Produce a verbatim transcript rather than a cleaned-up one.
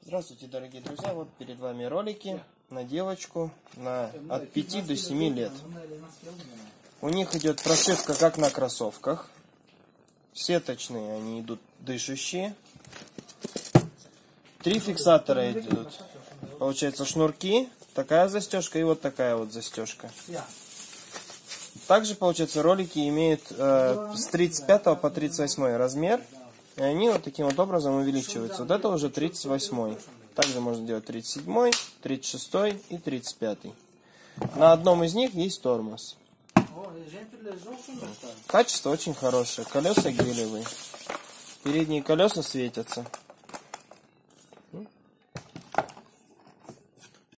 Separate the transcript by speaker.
Speaker 1: Здравствуйте, дорогие друзья! Вот перед вами ролики на девочку на от пяти до семи лет. У них идет прошивка как на кроссовках. Сеточные они идут дышащие. Три фиксатора идут. Получается шнурки, такая застежка и вот такая вот застежка. Также, получается, ролики имеют э, с тридцать пятого по тридцать восьмой размер. И они вот таким вот образом увеличиваются. Вот это уже тридцать восьмой. Также можно делать тридцать седьмой, тридцать шестой и тридцать пятый. На одном из них есть тормоз. Качество очень хорошее. Колеса гелевые. Передние колеса светятся.